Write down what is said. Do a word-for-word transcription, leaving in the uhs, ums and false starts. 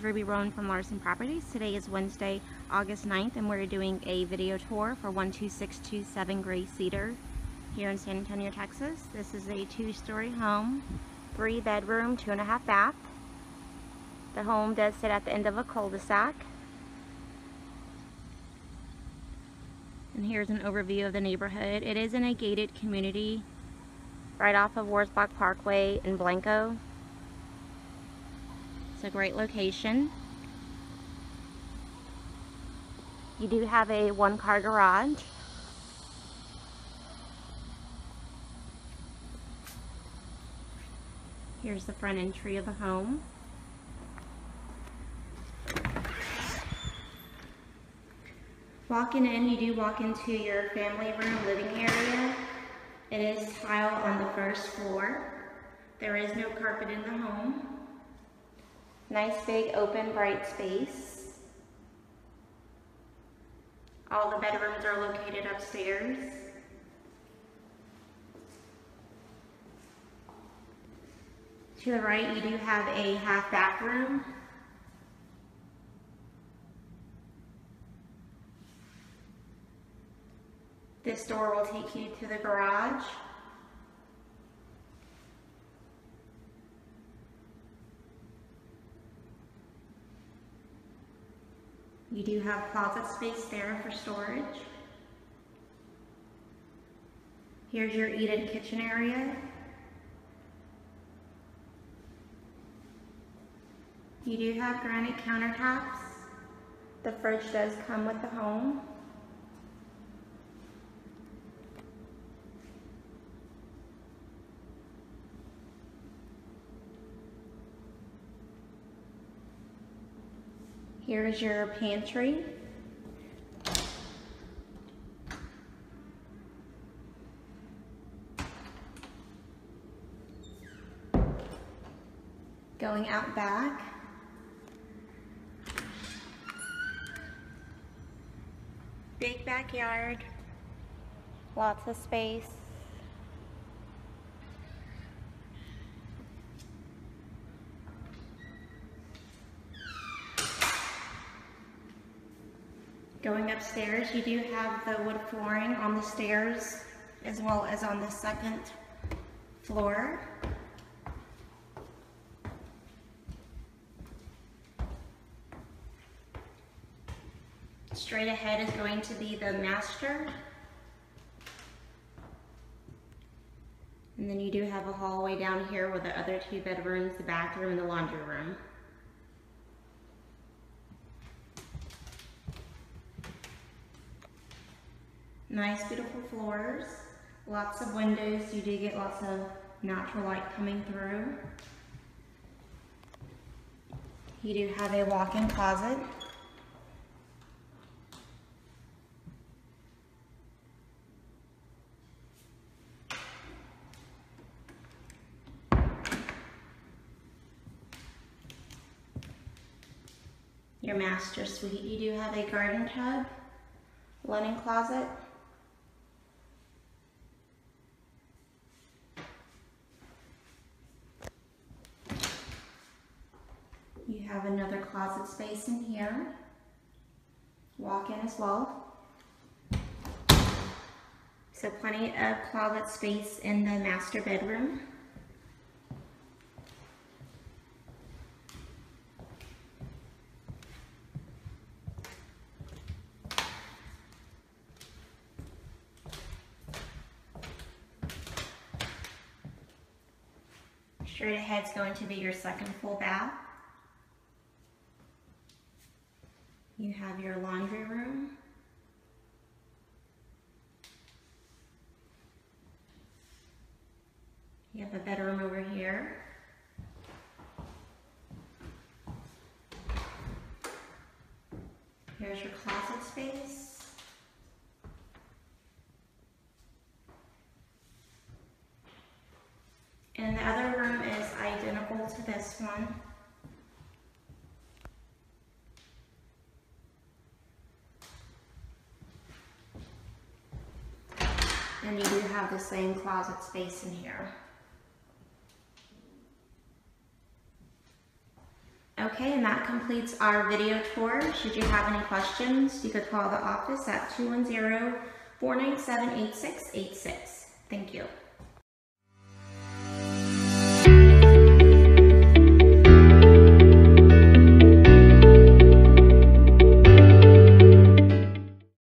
Ruby Rowan from Larson Properties. Today is Wednesday, August ninth, and we're doing a video tour for one two six two seven Gray Cedar here in San Antonio, Texas. This is a two-story home, three bedroom, two and a half bath. The home does sit at the end of a cul-de-sac. And here's an overview of the neighborhood. It is in a gated community right off of Wurzbach Parkway in Blanco. It's a great location. You do have a one-car garage. Here's the front entry of the home. Walking in, you do walk into your family room living area. It is tile on the first floor. There is no carpet in the home. Nice big open bright space. All the bedrooms are located upstairs. To the right, you do have a half bathroom. This door will take you to the garage. You do have closet space there for storage. Here's your eat-in kitchen area. You do have granite countertops. The fridge does come with the home. Here's your pantry. Going out back. Big backyard. Lots of space. Going upstairs, you do have the wood flooring on the stairs as well as on the second floor. Straight ahead is going to be the master. And then you do have a hallway down here with the other two bedrooms, the bathroom and the laundry room. Nice, beautiful floors, lots of windows. You do get lots of natural light coming through. You do have a walk-in closet. Your master suite, you do have a garden tub, linen closet. You have another closet space in here. Walk in as well. So plenty of closet space in the master bedroom. Straight ahead is going to be your second full bath. You have your laundry room. You have a bedroom over here. Here's your closet space. And the other room is identical to this one. And you do have the same closet space in here. Okay, and that completes our video tour. Should you have any questions, you could call the office at two one zero, four nine seven, eight six eight six. Thank you.